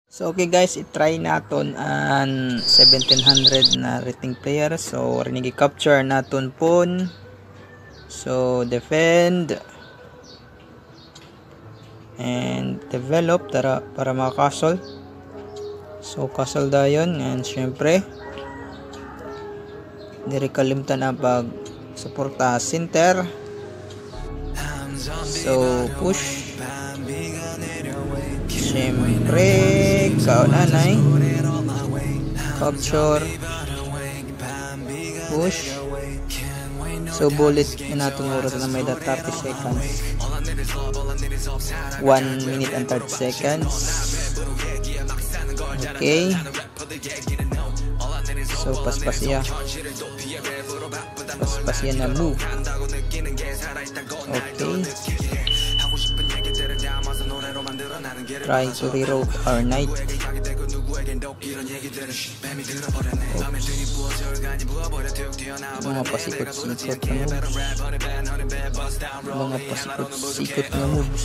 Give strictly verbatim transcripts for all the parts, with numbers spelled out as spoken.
So okay guys, i-try naton ang seventeen hundred na rating player. So rinigi capture naton pon. So defend and develop tara para maka-castle. So castle dayon, and syempre diri kalimtan na pag suporta center. So push, syempre kaona nay capture, push. So bullet na natin oras na may thirty seconds, one minute and thirty seconds. Okay, so paspas ya paspas ya na move. Okay, trying to reroute our knight. Oops. Mga pasikot-sikot na moves. Mga pasikot-sikot na moves.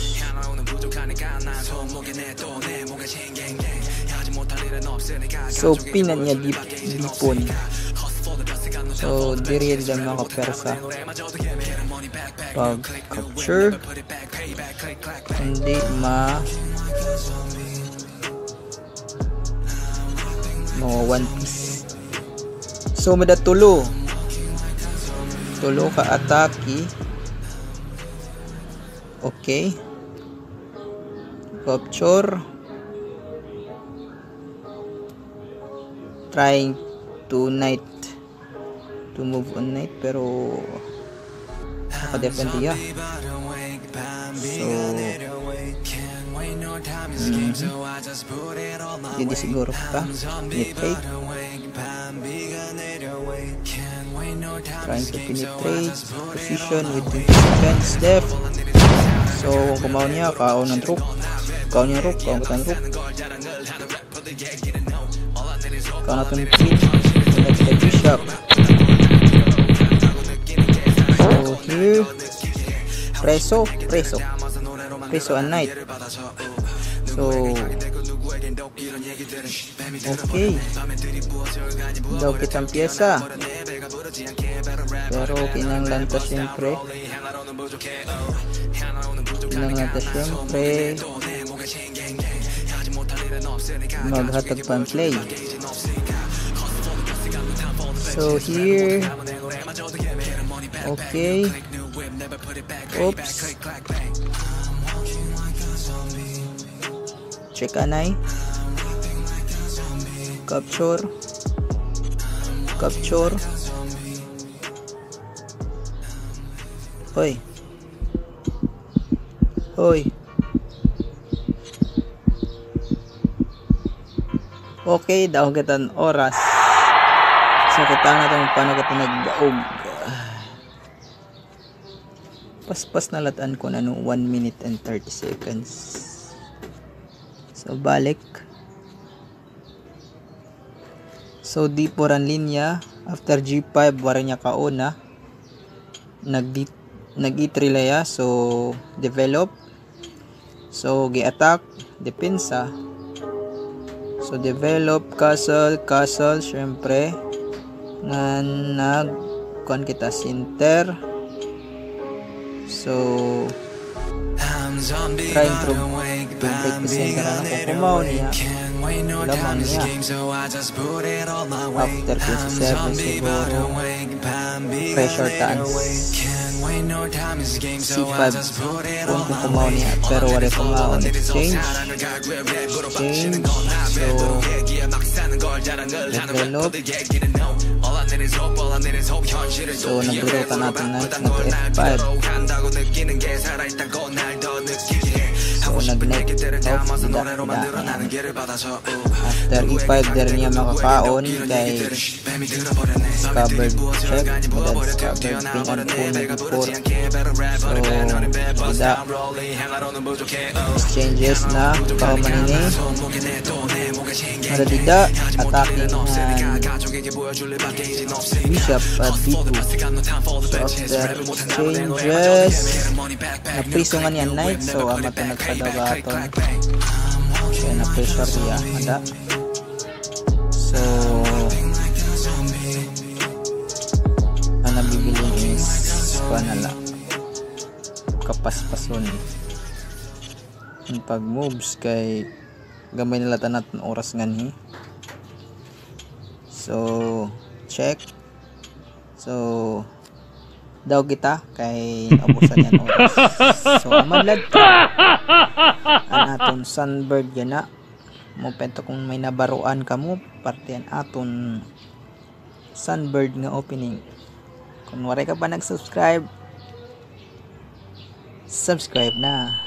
So pinan niya dip dipon. So diri din mga persa pag capture hindi ma mga one piece. So mada tulo tulo ka atake. Okay, capture, trying to knight to move on knight pero nakadepend ya. So mm-hmm. Hindi siguro pa penetrate, trying to penetrate position with twenty seconds left. So kung kumaon niya kaon ng rook, kaon niya rook, kaon ng rook, kaon natin queen, select the bishop. So here preso preso preso and knight. So okay, daw kitang pyesa pero kinanglantas siyempre kinanglantas siyempre maghatag pang play. So here okay, oops, check anay, capture capture. Hoy hoy okay daw kitan oras. So kita na itong paano kita nagdaog. Paspas na latan ko na no one minute and thirty seconds. So balik. So di poran linya after G five waray niya kaona nag nag-itrilaya. So develop, so gi-attack depensa. So develop castle castle syempre ngan nag kon kita center. So trying to break the center na kung kumaw niya lamang niya after twenty-seven siguro pressure taans C five kung kumaw niya pero wala kumaw exchange exchange. So develop, so nagbiro ka natin na nag F five. So nag-net off da, da, after E five der niya makakaon kay discovered check mudad discovered pin and pull na E four. So da exchanges na Kahuman ini madadida attacking and bishop at B two. So after exchanges napriso nga niya knight. So amat na nagkadaog aton. Kaya na pressure ya ada. So ang nabibili is panala kapaspason. Ang pag moves kay gamay nila natin oras ngan. So check. So daw kita kay abusan yan oras. So amadlad an aton Sunbird yana mo pento kung may nabaruan ka mo parte an aton Sunbird nga opening. Kung waray ka pa nag-subscribe, subscribe na.